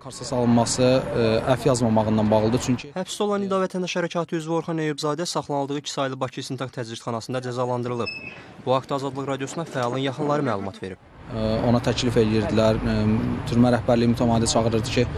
Karsas alınması əf yazmamağından bağlıdır. Çünki həbsdə olan İDA Vətəndaş Hərəkatı üzvü Orxan Eyübzadə saxlanıldığı 2 saylı Bakı İstintaq Təcridxanasında cəzalandırılıb. Bu haqda Azadlıq Radiosuna fəalın yaxınları məlumat verib. Ona təklif edirdilər, türmə rəhbərliyi mütəmadi çağırırdı ki,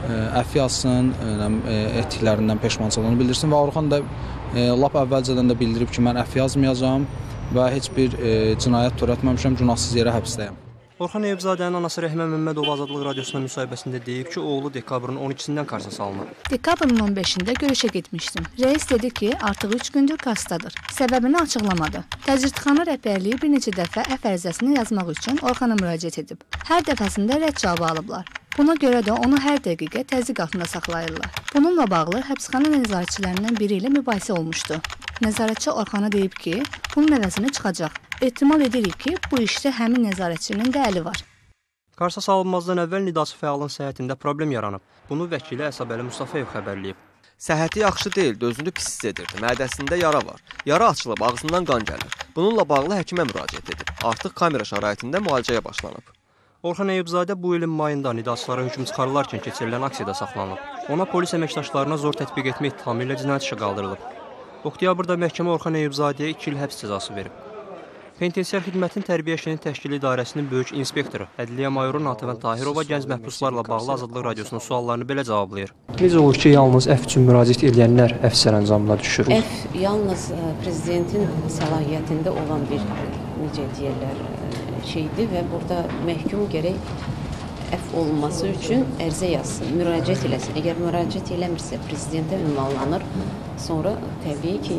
əf yazsın, etdiklərindən peşmançılığını bildirsin və Orxan da lap əvvəlcədən də bildirib ki, mən əf yazmayacağam və heç bir cinayət törətməmişəm, günahsız yerə həbsdəyəm. Orxan Eyübzadənin anası Rəhmə Məmmədova Azadlıq Radiosuna müsahibəsində deyib ki, oğlu dekabrın 12-sindən Karsas alınıb. Dekabrın 15-də görüşə getmişdim. Reis dedi ki, artıq 3 gündür Karsdadır. Səbəbini açıqlamadı. Təcridxana rəhbərliyi bir neçə dəfə əf ərizəsini yazmaq üçün Orxana müraciət edib. Hər dəfəsində rədd cavabı alıblar. Buna görə də onu hər dəqiqə təzyiq altında saxlayırlar. Bununla bağlı həbsxana nəzarətçilərindən biri ilə mübahisə olmuşdu. Nəzarətçi Orxana deyib ki, bunun əvəzini çıxacaq. Ehtimal edirik ki, bu işdə həmin nəzarətçinin də əli var. Karsas alınmazdan əvvəl Nidası fəalın səhhətində problem yaranıb. Bunu vəkili Əsəbəli Mustafayev xəbərləyib. Səhhəti yaxşı deyildi, özünü pis hiss edirdi. Mədəsində yara var. Yara açılıb, ağzından qan gəlir. Bununla bağlı həkimə müraciət edib. Artıq kamera şəraitində müalicəyə başlanıb. Orxan Eyübzadə bu ilin mayında Nidasılara hökm çıxarılarkən keçirilən aksiyada saxlanılıb. Ona polis əməkdaşlarına zor tətbiq etmə ittihamı ilə cinayət işi qaldırılıb. Oktyabrda məhkəmə Orxan Eyübzadəyə 2 il həbs cəzası verib. Penitensiar Xidmətin Tərbiyə İşinin Təşkili İdarəsinin böyük inspektoru Ədliyyə Mayoru Natəvən Tahirova gənc məhbuslarla bağlı Azadlıq Radiosunun suallarını belə cavablayır. Necə olur ki, yalnız əf üçün müraciət edənlər əf sərəncamına düşür? Əf yalnız prezidentin səlahiyyətində olan bir, necə deyirlər, şeydir və burada məhkum gərək əf olunması üçün ərizə yazsın, müraciət eləsin. Əgər müraciət eləmirsə, prezidentə ünvanlanır. Sonra təbii ki,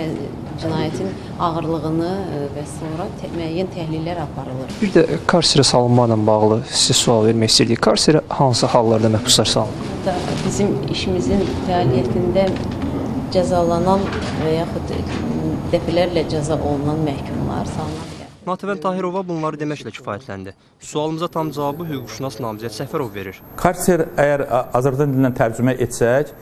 cinayətin ağırlığını və sonra müəyyən təhlillər aparılır. Bir də karsera salınmaqla bağlı sizə sual vermək istəyirdik. Karsera hansı hallarda məhbuslar salınır? Burada bizim işimizin fəaliyyətində cəzalanan və yaxud dəfələrlə cəza olunan məhkumlar salınır. Natəvən Tahirova bunları deməklə kifayətləndi. Sualımıza tam cavabı hüquqşünas namizəd Səfərov verir. Karser əgər Azərbaycan dilindən tərcümə etsək,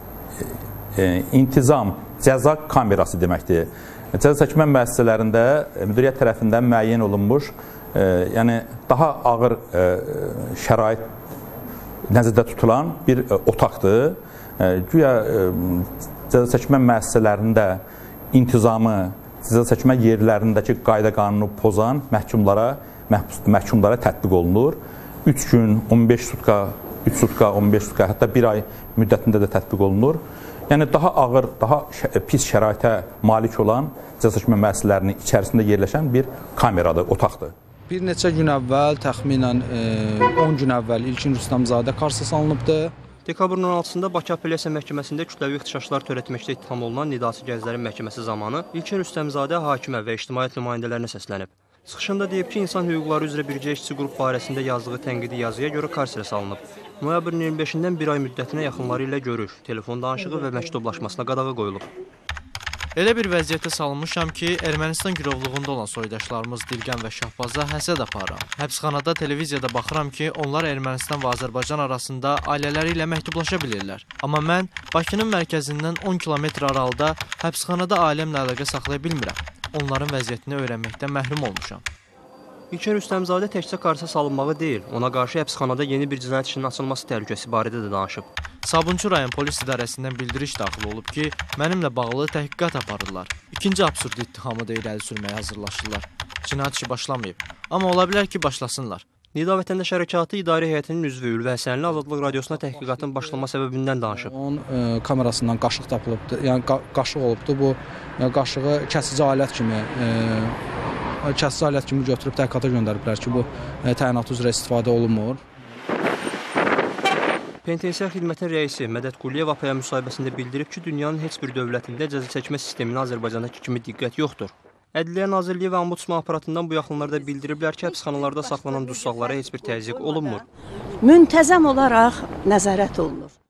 intizam, cəza kamerası deməkdir. Cəza çəkmə müəssisələrində müdiriyyət tərəfindən müəyyən olunmuş, yəni daha ağır şərait nəzərdə tutulan bir otaqdır. Güya cəza çəkmə müəssisələrində intizamı, cəza çəkmə yerlərindəki qayda qanunu pozan məhkumlara tətbiq olunur. 3 gün, 15 sutka, 3 sutka, 15 sutka, hətta 1 ay müddətində də tətbiq olunur. Yəni daha ağır, daha pis şəraitə malik olan cəza çəkmə müəssisələrinin içərisində yerləşən bir kameradır, otaqdır. Bir neçə gün əvvəl, təxminən 10 gün əvvəl İlkin Rüstəmzadə Karsas alınıbdır. Dekabrın 16-sında Bakı Apellyasiya Məhkəməsində kütləvi ixtişaşlar törətməkdə ittiham olunan Nidası Gənclərin Məhkəməsi zamanı İlkin Rüstəmzadə hakimə və ictimaiyyət nümayəndələrinə səslənib. Çıxışında deyib ki, insan hüquqları üzrə bircə işçi qrup barəsində yazdığı tənqidi yazıya görə karsera salınıb. Noyabrın 25-dən 1 ay müddətinə yaxınları ilə görüş, telefon danışığı və məktublaşmasına qadağa qoyulub. Elə bir vəziyyətə salınmışam ki, Ermənistan girovluğunda olan soydaşlarımız Dilqən və Şahbaza həsəd aparıram. Həbsxanada, televiziyada baxıram ki, onlar Ermənistan və Azərbaycan arasında ailələri ilə məktublaşa bilirlər. Amma mən Bakının mərkəzindən 10 kilometr aralıda həbsxanada ailəmlə əlaqə saxlaya bilmirəm. Onların vəziyyətini öyrənməkdən məhrum olmuşam. İlkin Rüstəmzadə təkcə Karsas alınmağı deyil, ona qarşı həbsxanada yeni bir cinayət işinin açılması təhlükəsi barədə də danışıb. Sabunçu rayon polis idarəsindən bildiriş daxil olub ki, mənimlə bağlı təhqiqat aparırlar. İkinci absurd ittihamı da irəli sürməyə hazırlaşırlar. Cinayət işi başlamayıb, amma ola bilər ki, başlasınlar. Nida Vətəndaş Hərəkatı İdarə Heyətinin üzvü Ülvi Həsənli Azadlıq Radiosuna təhqiqatın başlama səbəbindən danışıb. Onun kamerasından qaşıq tapılıbdır, yəni qaşıq olubdur. Bu qaşığı kəsici alət kimi götürüb təhqiqata göndəriblər ki, bu təyinat üzrə istifadə olunmur. Penitensiar Xidmətin rəisi Mədəd Quliyev APA müsahibəsində bildirib ki, dünyanın heç bir dövlətində cəza çəkmə sisteminə Azərbaycandakı kimi diqqət yoxdur. Ədliyyə Nazirliyi və Ombudsman aparatından bu yaxınlarda bildiriblər ki, həbsxanalarda saxlanan dustaqlara heç bir təzyiq olunmur. Müntəzəm olaraq nəzarət olunur.